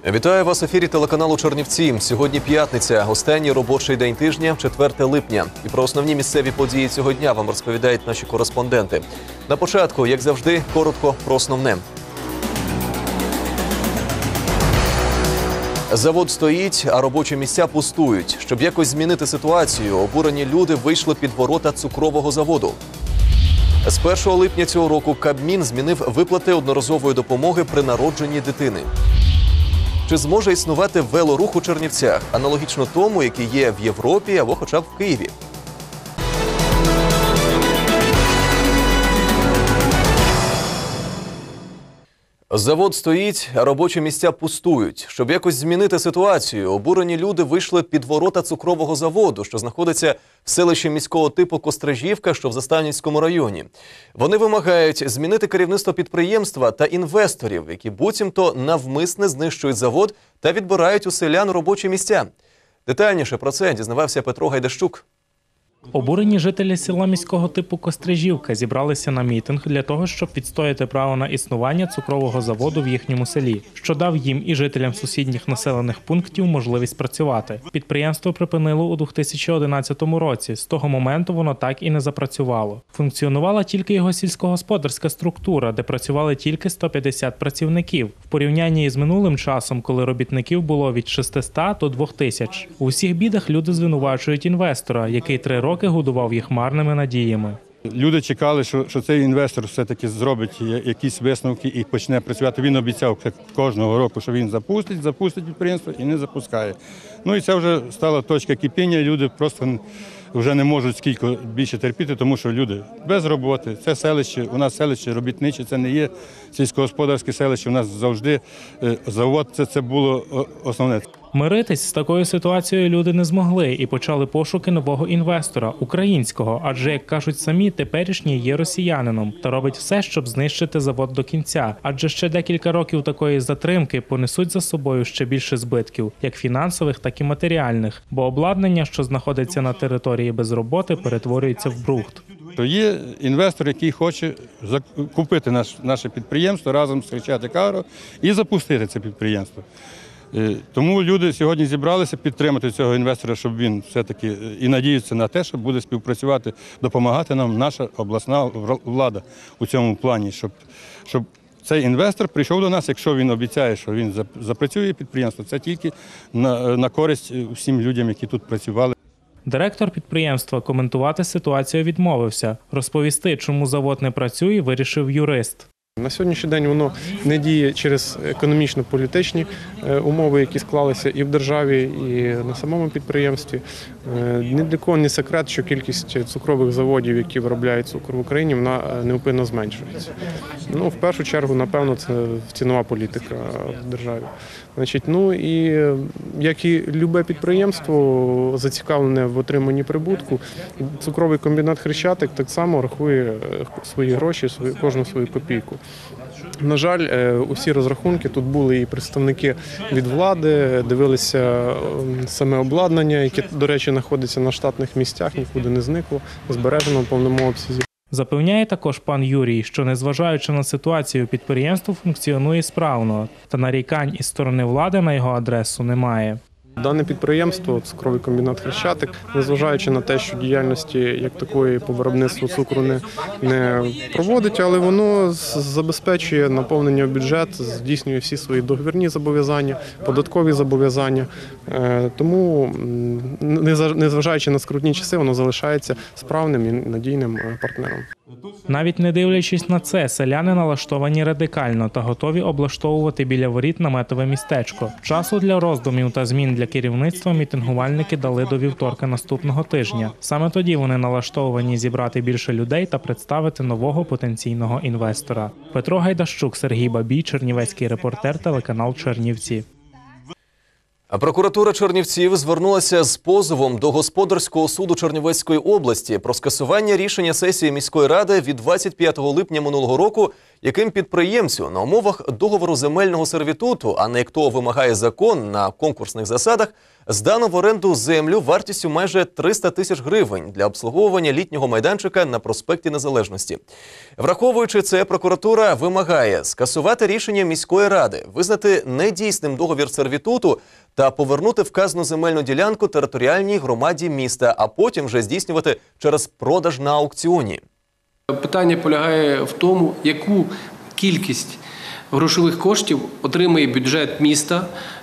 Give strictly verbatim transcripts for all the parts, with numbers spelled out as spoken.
Вітаю вас в ефірі телеканалу Чернівці. Сьогодні п'ятниця, останній робочий день тижня, четверте липня. І про основні місцеві події цього дня вам розповідають наші кореспонденти. На початку, як завжди, коротко про основне. Завод стоїть, а робочі місця пустують. Щоб якось змінити ситуацію, обурені люди вийшли під ворота цукрового заводу. З першого липня цього року Кабмін змінив виплати одноразової допомоги при народженні дитини. Чи зможе існувати велорух у Чернівцях, аналогічно тому, який є в Європі або хоча б в Києві? Завод стоїть, а робочі місця пустують. Щоб якось змінити ситуацію, обурені люди вийшли під ворота цукрового заводу, що знаходиться в селищі міського типу Кострижівка, що в Заставнівському районі. Вони вимагають змінити керівництво підприємства та інвесторів, які буцімто навмисне знищують завод та відбирають у селян робочі місця. Детальніше про це дізнавався Петро Гайдащук. Обурені жителі села міського типу Кострижівка зібралися на мітинг для того, щоб відстояти право на існування цукрового заводу в їхньому селі, що дав їм і жителям сусідніх населених пунктів можливість працювати. Підприємство припинило у дві тисячі одинадцятому році, з того моменту воно так і не запрацювало. Функціонувала тільки його сільськогосподарська структура, де працювали тільки сто п'ятдесят працівників, в порівнянні із минулим часом, коли робітників було від шестисот до двох тисяч. У всіх бідах люди звинувачують інвестора, який три роки годував їх марними надіями. Люди чекали, що, що цей інвестор все-таки зробить якісь висновки і почне працювати. Він обіцяв кожного року, що він запустить, запустить підприємство і не запускає. Ну і це вже стала точка кипіння, люди просто вже не можуть скільки більше терпіти, тому що люди без роботи, це селище, у нас селище робітниче, це не є сільськогосподарське селище, у нас завжди завод, це, це було основне. Миритись з такою ситуацією люди не змогли і почали пошуки нового інвестора, українського, адже, як кажуть самі, теперішній є росіянином та робить все, щоб знищити завод до кінця. Адже ще декілька років такої затримки понесуть за собою ще більше збитків, як фінансових, так і матеріальних, бо обладнання, що знаходиться на території без роботи, перетворюється в брухт. То є інвестор, який хоче купити наш, наше підприємство разом з Хрещатик Агро і запустити це підприємство. Тому люди сьогодні зібралися підтримати цього інвестора, щоб він все-таки і надіються на те, що буде співпрацювати, допомагати нам наша обласна влада у цьому плані, щоб, щоб цей інвестор прийшов до нас, якщо він обіцяє, що він запрацює підприємство, це тільки на, на користь всім людям, які тут працювали. Директор підприємства коментувати ситуацію відмовився. Розповісти, чому завод не працює, вирішив юрист. На сьогоднішній день воно не діє через економічно-політичні умови, які склалися і в державі, і на самому підприємстві. Ні для кого не секрет, що кількість цукрових заводів, які виробляють цукор в Україні, вона неупинно зменшується. Ну, в першу чергу, напевно, це цінова політика в державі. Значить, ну і як і любе підприємство, зацікавлене в отриманні прибутку, цукровий комбінат Хрещатик так само рахує свої гроші, свою, кожну свою копійку. На жаль, усі розрахунки, тут були і представники від влади, дивилися саме обладнання, яке, до речі, знаходиться на штатних місцях, нікуди не зникло, збережено в повному обсязі. Запевняє також пан Юрій, що незважаючи на ситуацію, підприємство функціонує справно, та нарікань із сторони влади на його адресу немає. Дане підприємство, цукровий комбінат Хрещатик, незважаючи на те, що діяльності як такої по виробництву цукру не, не проводить, але воно забезпечує наповнення бюджету, здійснює всі свої договірні зобов'язання, податкові зобов'язання. Тому, незважаючи на скрутні часи, воно залишається справним і надійним партнером. Навіть не дивлячись на це, селяни налаштовані радикально та готові облаштовувати біля воріт наметове містечко. Часу для роздумів та змін для керівництва мітингувальники дали до вівторка наступного тижня. Саме тоді вони налаштовані зібрати більше людей та представити нового потенційного інвестора. Петро Гайдащук, Сергій Бабій, Чернівецький репортер, телеканал Чернівці. Прокуратура Чернівців звернулася з позовом до Господарського суду Чернівецької області про скасування рішення сесії міської ради від двадцять п'ятого липня минулого року, яким підприємцю на умовах договору земельного сервітуту, а не як того вимагає закон, на конкурсних засадах, Здано в оренду землю вартістю майже триста тисяч гривень для обслуговування літнього майданчика на проспекті Незалежності. Враховуючи це, прокуратура вимагає скасувати рішення міської ради, визнати недійсним договір сервітуту та повернути вказану земельну ділянку територіальній громаді міста, а потім вже здійснювати через продаж на аукціоні. Питання полягає в тому, яку кількість грошових коштів отримає бюджет міста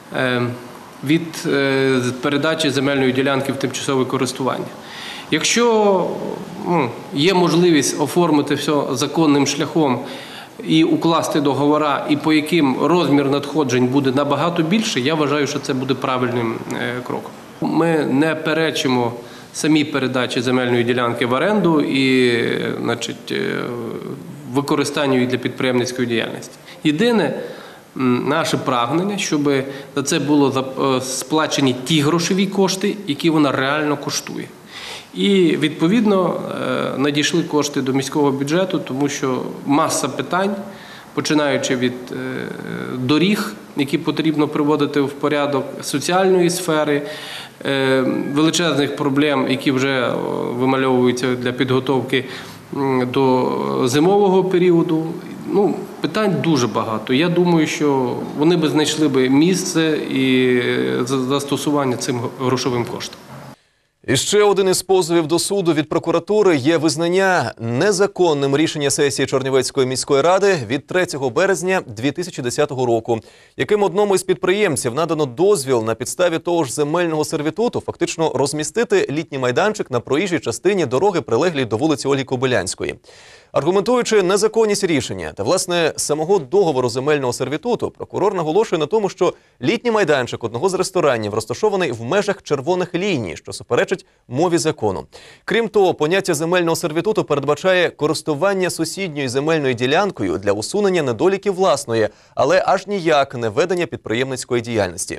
від передачі земельної ділянки в тимчасове користування. Якщо ну, є можливість оформити все законним шляхом і укласти договори, і по яким розмір надходжень буде набагато більше, я вважаю, що це буде правильним кроком. Ми не перечимо самі передачі земельної ділянки в оренду і значить, використанню її для підприємницької діяльності. Єдине наше прагнення, щоб за це було сплачені ті грошові кошти, які вона реально коштує. І, відповідно, надійшли кошти до міського бюджету, тому що маса питань, починаючи від доріг, які потрібно приводити в порядок, соціальної сфери, величезних проблем, які вже вимальовуються для підготовки до зимового періоду. Ну, питань дуже багато. Я думаю, що вони б знайшли б місце і застосування цим грошовим коштом. І ще один із позовів до суду від прокуратури є визнання незаконним рішення сесії Чернівецької міської ради від третього березня дві тисячі десятого року, яким одному із підприємців надано дозвіл на підставі того ж земельного сервітуту фактично розмістити літній майданчик на проїжджій частині дороги, прилеглій до вулиці Ольги Кобилянської. Аргументуючи незаконність рішення та, власне, самого договору земельного сервітуту, прокурор наголошує на тому, що літній майданчик одного з ресторанів розташований в межах червоних ліній, що суперечить мові закону. Крім того, поняття земельного сервітуту передбачає користування сусідньою земельною ділянкою для усунення недоліків власної, але аж ніяк не ведення підприємницької діяльності.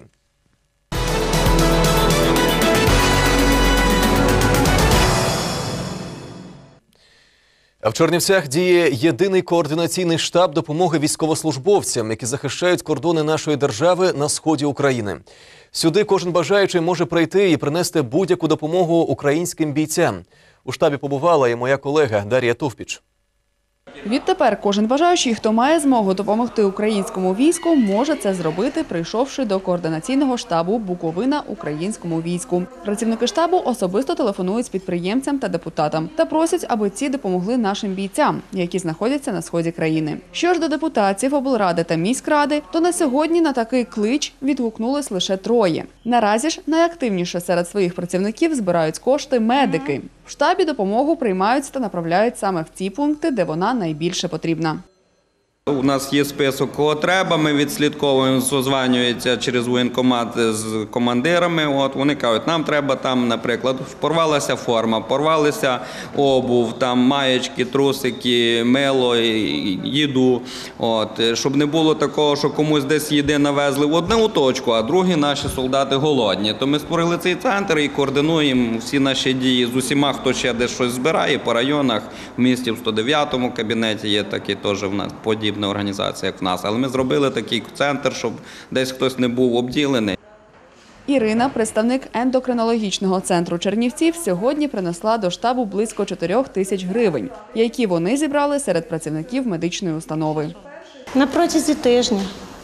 А в Чернівцях діє єдиний координаційний штаб допомоги військовослужбовцям, які захищають кордони нашої держави на сході України. Сюди кожен бажаючий може прийти і принести будь-яку допомогу українським бійцям. У штабі побувала і моя колега Дар'я Товпіч. Відтепер кожен бажаючий, хто має змогу допомогти українському війську, може це зробити, прийшовши до координаційного штабу «Буковина українському війську». Працівники штабу особисто телефонують підприємцям та депутатам та просять, аби ці допомогли нашим бійцям, які знаходяться на сході країни. Що ж до депутатів, облради та міськради, то на сьогодні на такий клич відгукнулись лише троє. Наразі ж найактивніше серед своїх працівників збирають кошти медики. В штабі допомогу приймають та направляють саме в ті пункти, де вона найбільше потрібна. У нас є список, кого треба, ми відслідковуємо, созванюються через воєнкомат з командирами. От, вони кажуть, нам треба там, наприклад, порвалася форма, порвалися обув, там маєчки, трусики, мило, їду. От, щоб не було такого, що комусь десь їди навезли в одну точку, а другі наші солдати голодні. То ми створили цей центр і координуємо всі наші дії з усіма, хто ще десь щось збирає по районах. В місті в сто дев'ятому кабінеті є такий теж в нас подібний організація, як в нас. Але ми зробили такий центр, щоб десь хтось не був обділений. Ірина, представник ендокринологічного центру Чернівців, сьогодні принесла до штабу близько чотирьох тисяч гривень, які вони зібрали серед працівників медичної установи. На протязі тижня.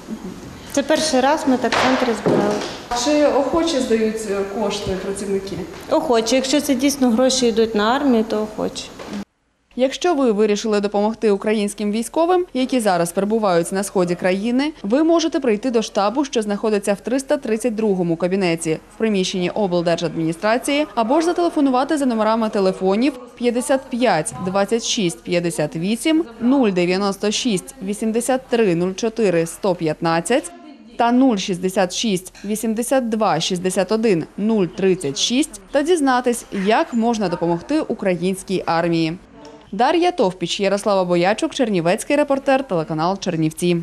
Це перший раз ми так в центрі збирали. Чи охоче здають кошти працівники? Охоче. Якщо це дійсно гроші йдуть на армію, то охоче. Якщо ви вирішили допомогти українським військовим, які зараз перебувають на сході країни, ви можете прийти до штабу, що знаходиться в триста тридцять другому кабінеті в приміщенні облдержадміністрації, або ж зателефонувати за номерами телефонів п'ятдесят п'ять двадцять шість п'ятдесят вісім, нуль дев'яносто шість вісімдесят три нуль чотири сто п'ятнадцять та нуль шістдесят шість вісімдесят два шістдесят один нуль тридцять шість та дізнатись, як можна допомогти українській армії. Дар'я Товпіч, Ярослава Боячук, Чернівецький репортер, телеканал Чернівці.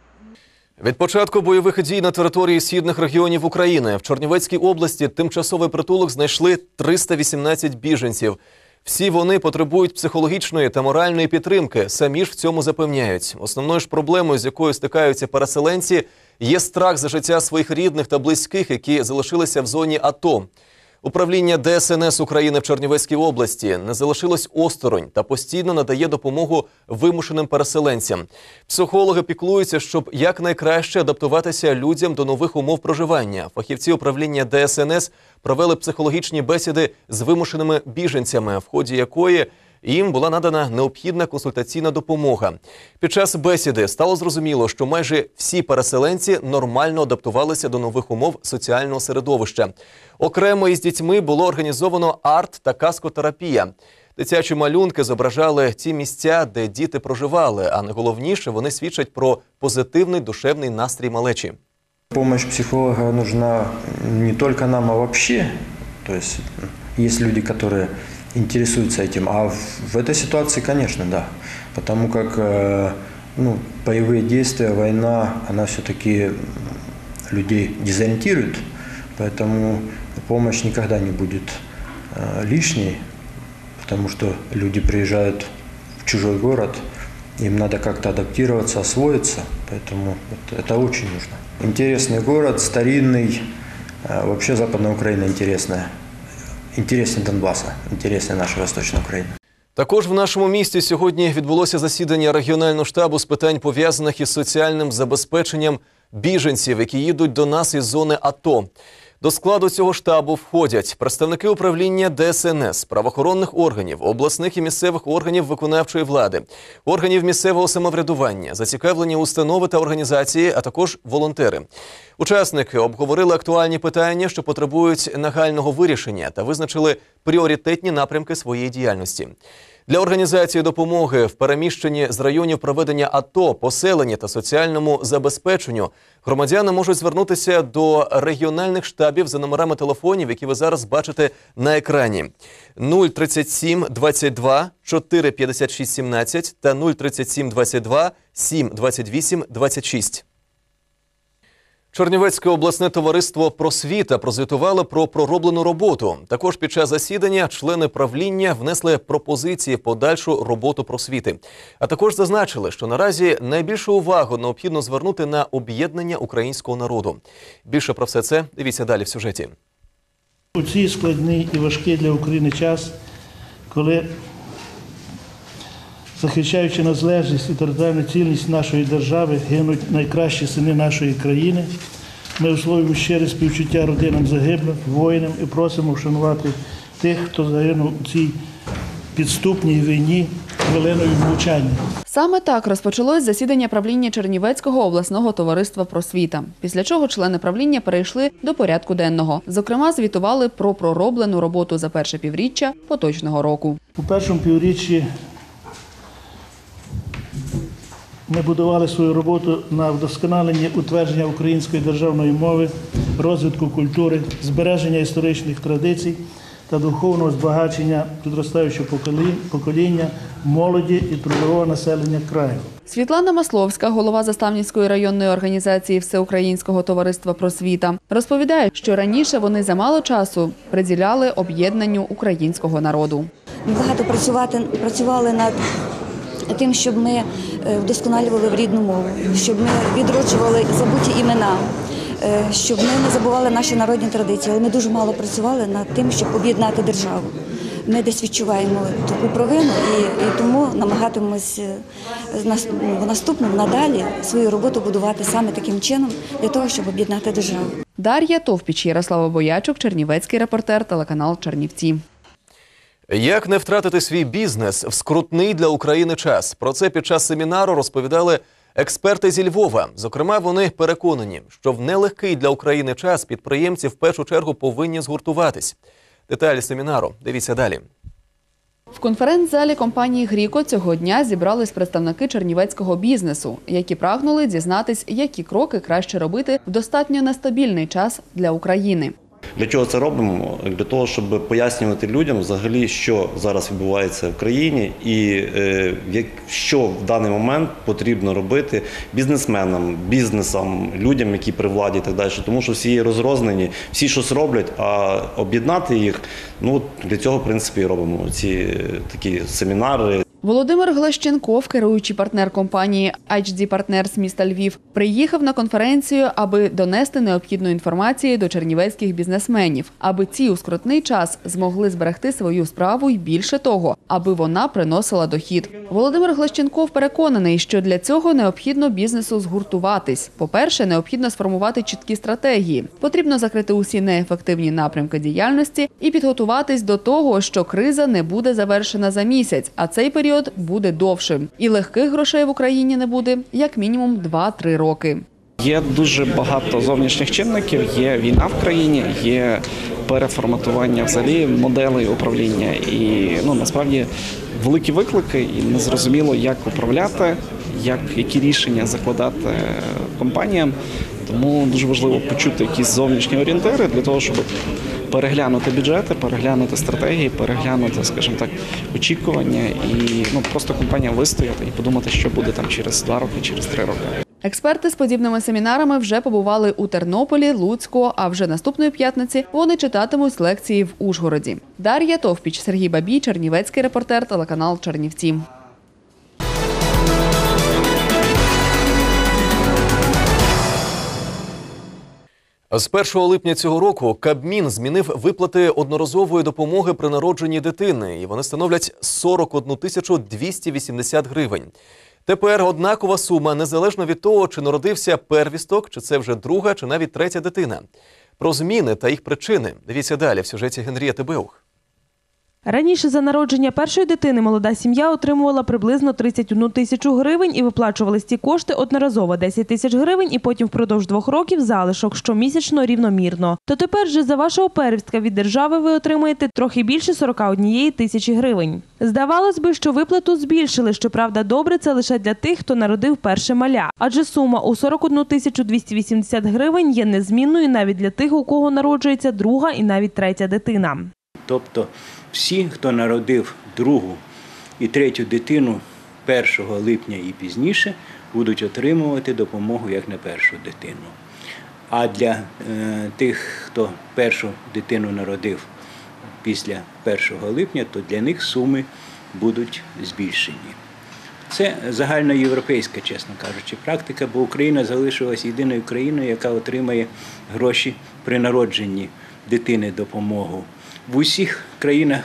Від початку бойових дій на території східних регіонів України в Чернівецькій області тимчасовий притулок знайшли триста вісімнадцять біженців. Всі вони потребують психологічної та моральної підтримки, самі ж в цьому запевняють. Основною ж проблемою, з якою стикаються переселенці, є страх за життя своїх рідних та близьких, які залишилися в зоні АТО. Управління Де Ес Ен Ес України в Чернівецькій області не залишилось осторонь та постійно надає допомогу вимушеним переселенцям. Психологи піклуються, щоб якнайкраще адаптуватися людям до нових умов проживання. Фахівці управління Де Ес Ен Ес провели психологічні бесіди з вимушеними біженцями, в ході якої їм була надана необхідна консультаційна допомога. Під час бесіди стало зрозуміло, що майже всі переселенці нормально адаптувалися до нових умов соціального середовища. Окремо із дітьми було організовано арт- та каскотерапія. Дитячі малюнки зображали ті місця, де діти проживали, а найголовніше, вони свідчать про позитивний душевний настрій малечі. Помощь психолога нужна не только нам, а вообще. То есть есть люди, которые интересуются этим. А в этой ситуации, конечно, да. Потому как ну, боевые действия, война, она все-таки людей дезориентирует. Поэтому помощь никогда не будет лишней, потому что люди приезжают в чужой город, им надо как-то адаптироваться, освоиться, поэтому это, это очень нужно. Интересный город, старинный, вообще Западная Украина интересная. Интереснее Донбаса, интереснее наша Восточна Україна. Також в нашому місті сьогодні відбулося засідання регіонального штабу з питань, пов'язаних із соціальним забезпеченням біженців, які їдуть до нас із зони АТО. До складу цього штабу входять представники управління Де Ес Ен Ес, правоохоронних органів, обласних і місцевих органів виконавчої влади, органів місцевого самоврядування, зацікавлені установи та організації, а також волонтери. Учасники обговорили актуальні питання, що потребують нагального вирішення, та визначили пріоритетні напрямки своєї діяльності. Для організації допомоги в переміщенні з районів проведення АТО, поселенні та соціальному забезпеченню громадяни можуть звернутися до регіональних штабів за номерами телефонів, які ви зараз бачите на екрані. нуль тридцять сім двадцять два чотири п'ятдесят шість сімнадцять та нуль тридцять сім двадцять два сім двадцять вісім двадцять шість. Чернівецьке обласне товариство «Просвіта» прозвітувало про пророблену роботу. Також під час засідання члени правління внесли пропозиції в подальшу роботу просвіти. А також зазначили, що наразі найбільшу увагу необхідно звернути на об'єднання українського народу. Більше про все це дивіться далі в сюжеті. У цей складний і важкий для України час, коли, захищаючи незалежність і територіальну цілісність нашої держави, гинуть найкращі сини нашої країни, ми висловлюємо щире співчуття родинам загиблих, воїнам і просимо вшанувати тих, хто загинув у цій підступній війні хвилиною мовчання. Саме так розпочалось засідання правління Чернівецького обласного товариства «Просвіта», після чого члени правління перейшли до порядку денного. Зокрема, звітували про пророблену роботу за перше півріччя поточного року. У першому півріччі ми будували свою роботу на вдосконаленні утвердження української державної мови, розвитку культури, збереження історичних традицій та духовного збагачення підростаючого покоління, молоді і трудового населення краю. Світлана Масловська, голова Заставнівської районної організації Всеукраїнського товариства «Просвіта», розповідає, що раніше вони замало часу приділяли об'єднанню українського народу. Ми багато працювати, працювали над тим, щоб ми вдосконалювали в рідну мову, щоб ми відроджували забуті імена, щоб ми не забували наші народні традиції. Але ми дуже мало працювали над тим, щоб об'єднати державу. Ми десь відчуваємо таку провину і, і тому намагатимемось в наступному, надалі свою роботу будувати саме таким чином, для того, щоб об'єднати державу. Дар'я Товпіч, Ярослава Боячук, Чернівецький репортер, телеканал «Чернівці». Як не втратити свій бізнес в скрутний для України час? Про це під час семінару розповідали експерти зі Львова. Зокрема, вони переконані, що в нелегкий для України час підприємці в першу чергу повинні згуртуватись. Деталі семінару дивіться далі. В конференц-залі компанії «Гріко» цього дня зібрались представники чернівецького бізнесу, які прагнули дізнатись, які кроки краще робити в достатньо нестабільний час для України. Для чого це робимо? Для того, щоб пояснювати людям взагалі, що зараз відбувається в країні і е, що в даний момент потрібно робити бізнесменам, бізнесам, людям, які при владі і так далі. Тому що всі є розрознені, всі щось роблять, а об'єднати їх, ну для цього, в принципі, і робимо ці такі семінари. Володимир Глащенков, керуючий партнер компанії ейч ді Partners міста Львів, приїхав на конференцію, аби донести необхідну інформацію до чернівецьких бізнесменів, аби ці у скрутний час змогли зберегти свою справу і більше того, аби вона приносила дохід. Володимир Глащенков переконаний, що для цього необхідно бізнесу згуртуватись. По-перше, необхідно сформувати чіткі стратегії. Потрібно закрити усі неефективні напрямки діяльності і підготуватись до того, що криза не буде завершена за місяць, а цей період буде довшим. І легких грошей в Україні не буде, як мінімум два-три роки. Є дуже багато зовнішніх чинників, є війна в країні, є переформатування взагалі моделей управління. І ну, насправді великі виклики і незрозуміло, як управляти, як, які рішення закладати компаніям. Тому дуже важливо почути якісь зовнішні орієнтири для того, щоб переглянути бюджети, переглянути стратегії, переглянути, скажімо так, очікування і ну, просто компанія вистояти і подумати, що буде там через два роки, через три роки. Експерти з подібними семінарами вже побували у Тернополі, Луцьку, а вже наступної п'ятниці вони читатимуть лекції в Ужгороді. Дар'я Товпіч, Сергій Бабій, Чернівецький репортер, телеканал Чернівці. З першого липня цього року Кабмін змінив виплати одноразової допомоги при народженні дитини, і вони становлять сорок одну тисячу двісті вісімдесят гривень. Тепер однакова сума, незалежно від того, чи народився первісток, чи це вже друга, чи навіть третя дитина. Про зміни та їх причини дивіться далі в сюжеті Генрієти Беух. Раніше за народження першої дитини молода сім'я отримувала приблизно тридцять одну тисячу гривень і виплачувались ці кошти одноразово десять тисяч гривень і потім впродовж двох років залишок, щомісячно рівномірно. То тепер же за вашого первістка від держави ви отримаєте трохи більше сорок однієї тисячі гривень. Здавалось би, що виплату збільшили, щоправда добре це лише для тих, хто народив перше маля. Адже сума у сорок одну тисячу двісті вісімдесят гривень є незмінною навіть для тих, у кого народжується друга і навіть третя дитина. Тобто всі, хто народив другу і третю дитину першого липня і пізніше, будуть отримувати допомогу як на першу дитину. А для е, тих, хто першу дитину народив після першого липня, то для них суми будуть збільшені. Це загальноєвропейська, чесно кажучи, практика, бо Україна залишилась єдиною країною, яка отримає гроші при народженні дитини допомогу. В усіх країнах,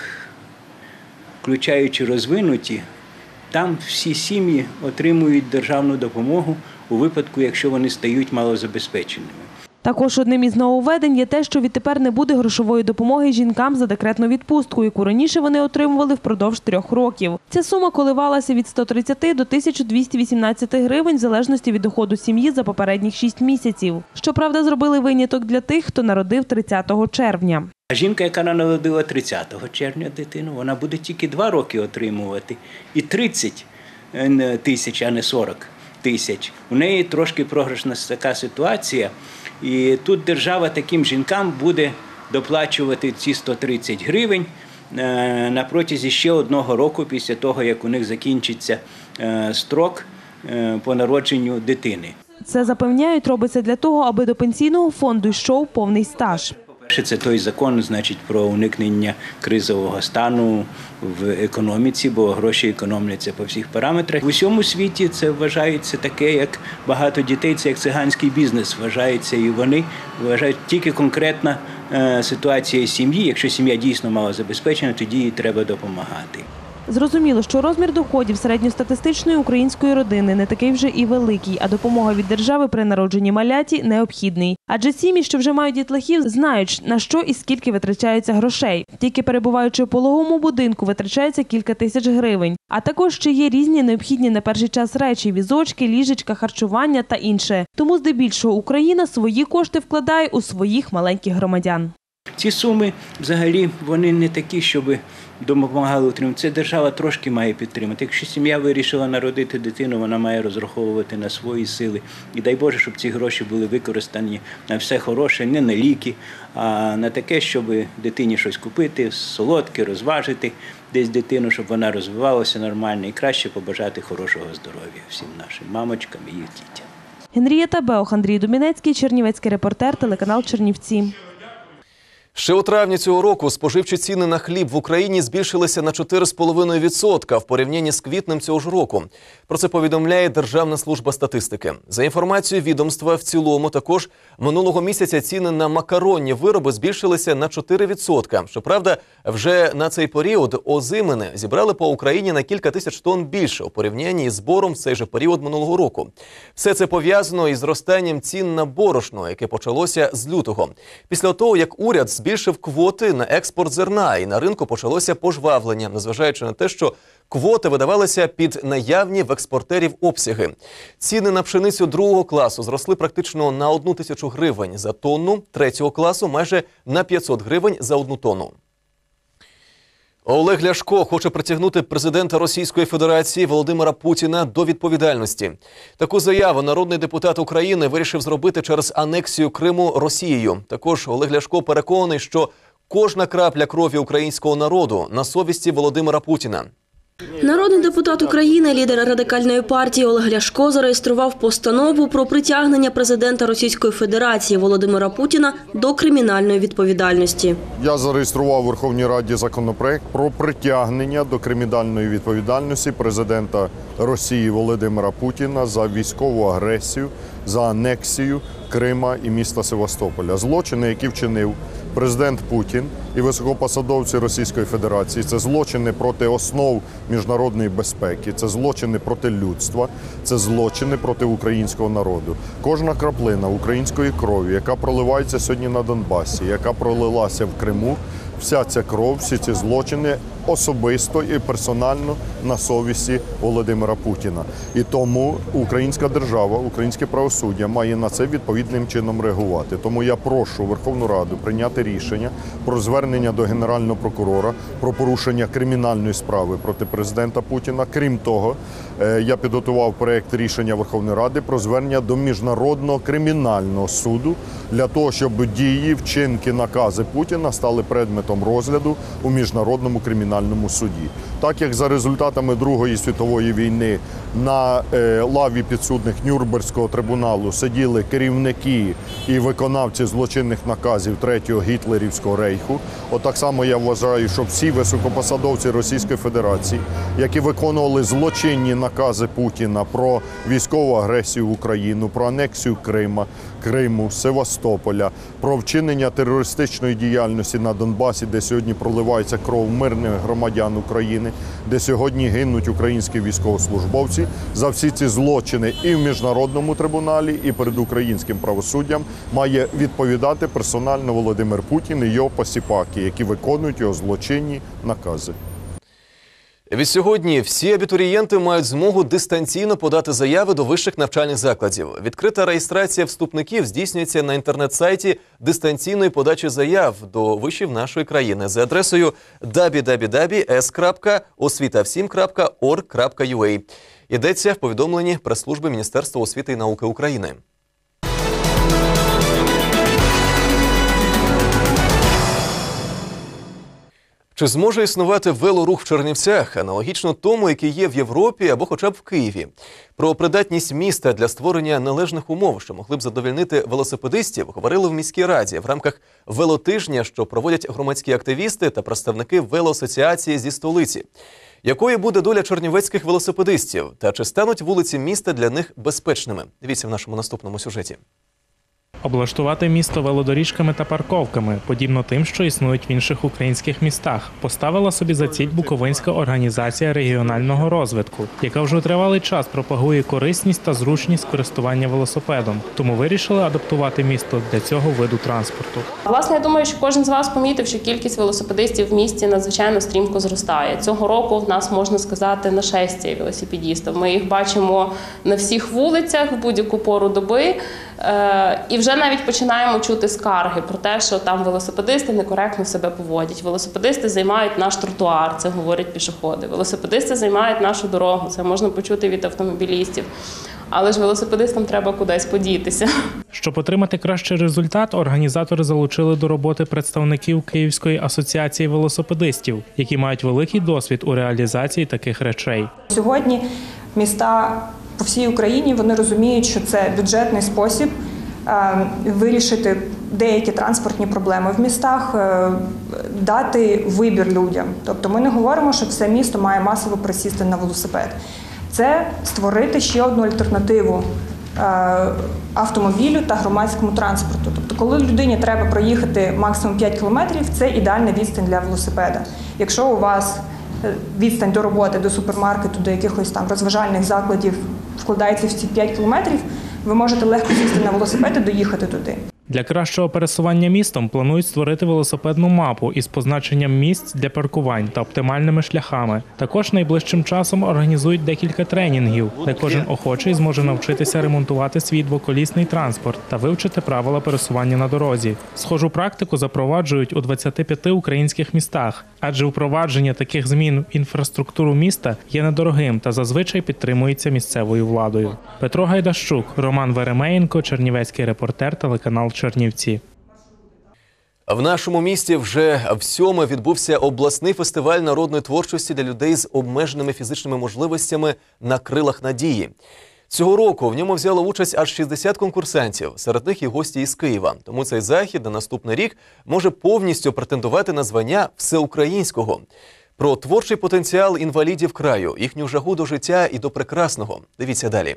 включаючи розвинуті, там всі сім'ї отримують державну допомогу у випадку, якщо вони стають малозабезпеченими. Також одним із нововведень є те, що відтепер не буде грошової допомоги жінкам за декретну відпустку, яку раніше вони отримували впродовж трьох років. Ця сума коливалася від ста тридцяти до тисячі двохсот вісімнадцяти гривень в залежності від доходу сім'ї за попередніх шість місяців. Щоправда, зробили виняток для тих, хто народив тридцятого червня. А жінка, яка народила тридцятого червня дитину, вона буде тільки два роки отримувати і тридцять тисяч, а не сорок тисяч. У неї трошки програшна така ситуація. І тут держава таким жінкам буде доплачувати ці сто тридцять гривень на протязі ще одного року після того, як у них закінчиться строк по народженню дитини. Це, запевняють, робиться для того, аби до пенсійного фонду йшов повний стаж. Перше, це той закон, значить, про уникнення кризового стану в економіці, бо гроші економляться по всіх параметрах. В усьому світі це вважається таке, як багато дітей, це як циганський бізнес вважається, і вони вважають тільки конкретна е, ситуація сім'ї. Якщо сім'я дійсно малозабезпечена, тоді їй треба допомагати. Зрозуміло, що розмір доходів середньостатистичної української родини не такий вже і великий, а допомога від держави при народженні маляті необхідний. Адже сім'ї, що вже мають дітлахів, знають, на що і скільки витрачається грошей. Тільки перебуваючи у пологовому будинку, витрачається кілька тисяч гривень. А також ще є різні необхідні на перший час речі – візочки, ліжечка, харчування та інше. Тому здебільшого Україна свої кошти вкладає у своїх маленьких громадян. Ці суми взагалі вони не такі, щоб допомагали утримувати. Це держава трошки має підтримати. Якщо сім'я вирішила народити дитину, вона має розраховувати на свої сили. І дай Боже, щоб ці гроші були використані на все хороше, не на ліки, а на таке, щоб дитині щось купити, солодке, розважити десь дитину, щоб вона розвивалася нормально і краще побажати хорошого здоров'я всім нашим мамочкам і їх дітям. Генрієта Беох, Андрій Думінецький, чернівецький репортер, телеканал Чернівці. Ще у травні цього року споживчі ціни на хліб в Україні збільшилися на чотири цілих п'ять десятих відсотка в порівнянні з квітнем цього ж року. Про це повідомляє Державна служба статистики. За інформацією відомства, в цілому також минулого місяця ціни на макаронні вироби збільшилися на чотири відсотки. Щоправда, вже на цей період озимини зібрали по Україні на кілька тисяч тонн більше у порівнянні із збором в цей же період минулого року. Все це пов'язано із зростанням цін на борошно, яке почалося з лютого. Після того, як уряд збільшив квоти на експорт зерна, і на ринку почалося пожвавлення, незважаючи на те, що квоти видавалися під наявні в експортерів обсяги. Ціни на пшеницю другого класу зросли практично на одну тисячу гривень за тонну, третього класу майже на п'ятсот гривень за одну тонну. Олег Ляшко хоче притягнути президента Російської Федерації Володимира Путіна до відповідальності. Таку заяву народний депутат України вирішив зробити через анексію Криму Росією. Також Олег Ляшко переконаний, що кожна крапля крові українського народу на совісті Володимира Путіна. Народний депутат України, лідер Радикальної партії Олег Ляшко зареєстрував постанову про притягнення президента Російської Федерації Володимира Путіна до кримінальної відповідальності. Я зареєстрував у Верховній Раді законопроект про притягнення до кримінальної відповідальності президента Росії Володимира Путіна за військову агресію, за анексію Крима і міста Севастополя. Злочини, які вчинив президент Путін і високопосадовці Російської Федерації, це злочини проти основ міжнародної безпеки, це злочини проти людства, це злочини проти українського народу. Кожна краплина української крові, яка проливається сьогодні на Донбасі, яка пролилася в Криму, вся ця кров, всі ці злочини особисто і персонально на совісті Володимира Путіна. І тому українська держава, українське правосуддя має на це відповідним чином реагувати. Тому я прошу Верховну Раду прийняти рішення про звернення до Генерального прокурора про порушення кримінальної справи проти президента Путіна. Крім того, я підготував проєкт рішення Верховної Ради про звернення до Міжнародного кримінального суду для того, щоб дії, вчинки, накази Путіна стали предметом розгляду у Міжнародному кримінальному суді. Так як за результатами Другої світової війни на е, лаві підсудних Нюрнберзького трибуналу сиділи керівники і виконавці злочинних наказів Третього гітлерівського рейху, от так само я вважаю, що всі високопосадовці Російської Федерації, які виконували злочинні накази Путіна про військову агресію в Україну, про анексію Крима, Криму, Севастополя, про вчинення терористичної діяльності на Донбасі, де сьогодні проливається кров мирних громадян України, де сьогодні гинуть українські військовослужбовці. За всі ці злочини і в Міжнародному трибуналі, і перед українським правосуддям має відповідати персонально Володимир Путін і його посіпаки, які виконують його злочинні накази. Відсьогодні всі абітурієнти мають змогу дистанційно подати заяви до вищих навчальних закладів. Відкрита реєстрація вступників здійснюється на інтернет-сайті дистанційної подачі заяв до вишів нашої країни за адресою дабл ю дабл ю дабл ю крапка ес крапка освіта всім крапка орг крапка ю а. Йдеться в повідомленні прес-служби Міністерства освіти і науки України. Чи зможе існувати велорух в Чернівцях, аналогічно тому, який є в Європі або хоча б в Києві? Про придатність міста для створення належних умов, що могли б задовольнити велосипедистів, говорили в міській раді в рамках велотижня, що проводять громадські активісти та представники велоасоціації зі столиці. Якою буде доля чернівецьких велосипедистів? Та чи стануть вулиці міста для них безпечними? Дивіться в нашому наступному сюжеті. Облаштувати місто велодоріжками та парковками, подібно тим, що існують в інших українських містах, поставила собі за ціль Буковинська організація регіонального розвитку, яка вже тривалий час пропагує корисність та зручність користування велосипедом. Тому вирішили адаптувати місто для цього виду транспорту. Власне, я думаю, що кожен з вас помітив, що кількість велосипедистів в місті надзвичайно стрімко зростає. Цього року в нас, можна сказати, нашестя велосипедистів. Ми їх бачимо на всіх вулицях в будь-яку пору доби. Е, і вже навіть починаємо чути скарги про те, що там велосипедисти некоректно себе поводять. Велосипедисти займають наш тротуар, це говорять пішоходи. Велосипедисти займають нашу дорогу, це можна почути від автомобілістів. Але ж велосипедистам треба кудись подітися. Щоб отримати кращий результат, організатори залучили до роботи представників Київської асоціації велосипедистів, які мають великий досвід у реалізації таких речей. Сьогодні міста по всій Україні вони розуміють, що це бюджетний спосіб вирішити деякі транспортні проблеми в містах, дати вибір людям. Тобто ми не говоримо, що все місто має масово присісти на велосипед. Це створити ще одну альтернативу автомобілю та громадському транспорту. Тобто, коли людині треба проїхати максимум п'ять кілометрів, це ідеальна відстань для велосипеда. Якщо у вас відстань до роботи, до супермаркету, до якихось там розважальних закладів вкладається в ці п'ять кілометрів, ви можете легко сісти на велосипед і доїхати туди. Для кращого пересування містом планують створити велосипедну мапу із позначенням місць для паркувань та оптимальними шляхами. Також найближчим часом організують декілька тренінгів, де кожен охочий зможе навчитися ремонтувати свій двоколісний транспорт та вивчити правила пересування на дорозі. Схожу практику запроваджують у двадцяти п'яти українських містах, адже впровадження таких змін в інфраструктуру міста є недорогим та зазвичай підтримується місцевою владою. Петро Гайдащук, Роман Веремеєнко, Чернівецький репортер, телеканал Чернівці. В нашому місті вже всьоме відбувся обласний фестиваль народної творчості для людей з обмеженими фізичними можливостями «На крилах надії». Цього року в ньому взяло участь аж шістдесят конкурсантів, серед них і гості із Києва. Тому цей захід на наступний рік може повністю претендувати на звання всеукраїнського. Про творчий потенціал інвалідів краю, їхню жагу до життя і до прекрасного. Дивіться далі.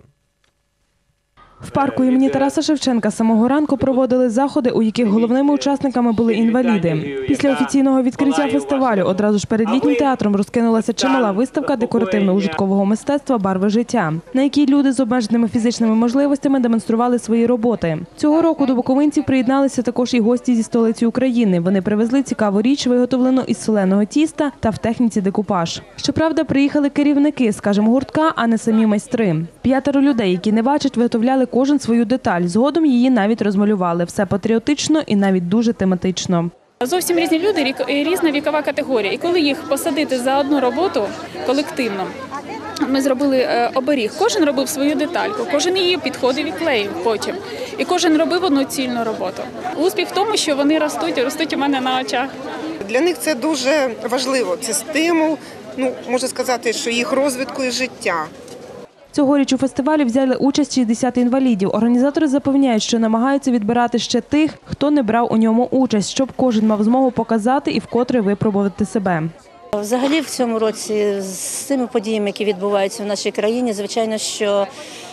В парку імені Тараса Шевченка з самого ранку проводили заходи, у яких головними учасниками були інваліди. Після офіційного відкриття фестивалю одразу ж перед літнім театром розкинулася чимала виставка декоративно-ужиткового мистецтва «Барви життя», на якій люди з обмеженими фізичними можливостями демонстрували свої роботи. Цього року до буковинців приєдналися також і гості зі столиці України. Вони привезли цікаву річ, виготовлену із соленого тіста та в техніці декупаж. Щоправда, приїхали керівники, скажімо, гуртка, а не самі майстри. П'ятеро людей, які не бачать, виготовляли кожен свою деталь. Згодом її навіть розмалювали. Все патріотично і навіть дуже тематично. Зовсім різні люди, різна вікова категорія. І коли їх посадити за одну роботу колективно, ми зробили оберіг. Кожен робив свою детальку, кожен її підходив і клеїв потім. І кожен робив одну цільну роботу. Успіх в тому, що вони ростуть, і ростуть у мене на очах. Для них це дуже важливо. Це стимул, ну, можна сказати, що їх розвитку і життя. Цьогоріч у фестивалі взяли участь шістдесят інвалідів. Організатори запевняють, що намагаються відбирати ще тих, хто не брав у ньому участь, щоб кожен мав змогу показати і вкотре випробувати себе. Взагалі в цьому році з цими подіями, які відбуваються в нашій країні, звичайно, що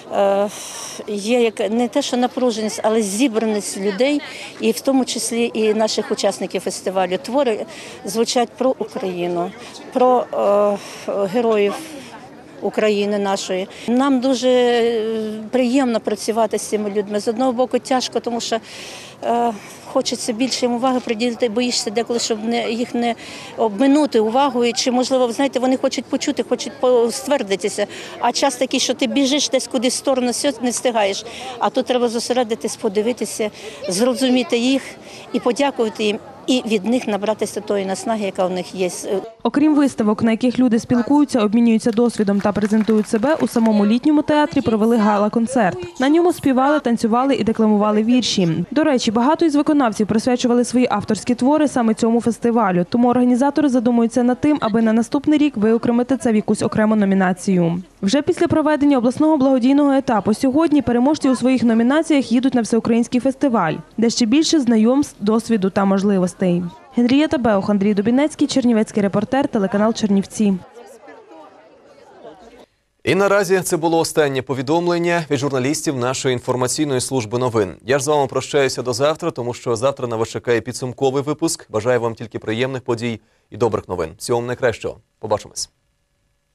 є як не те, що напруженість, але зібраність людей, і в тому числі і наших учасників фестивалю. Твори звучать про Україну, про е, героїв України нашої. Нам дуже приємно працювати з цими людьми. З одного боку тяжко, тому що е, хочеться більше їм уваги приділити, боїшся деколи, щоб не, їх не обминути увагою, чи, можливо, знаєте, вони хочуть почути, хочуть ствердитися. А час такий, що ти біжиш десь кудись в сторону, все, не встигаєш. А тут треба зосередитись, подивитися, зрозуміти їх і подякувати їм. І від них набратися тої наснаги, яка у них є. Окрім виставок, на яких люди спілкуються, обмінюються досвідом та презентують себе, у самому літньому театрі провели гала-концерт. На ньому співали, танцювали і декламували вірші. До речі, багато із виконавців присвячували свої авторські твори саме цьому фестивалю. Тому організатори задумуються над тим, аби на наступний рік виокремити це в якусь окрему номінацію. Вже після проведення обласного благодійного етапу сьогодні переможці у своїх номінаціях їдуть на всеукраїнський фестиваль, де ще більше знайомств, досвіду та можливостей. Генрієта Беух, Андрій Дубінецький, Чернівецький репортер, телеканал Чернівці. І наразі це було останнє повідомлення від журналістів нашої інформаційної служби новин. Я ж з вами прощаюся до завтра, тому що завтра на вас чекає підсумковий випуск. Бажаю вам тільки приємних подій і добрих новин. Всього вам найкращого. Побачимось.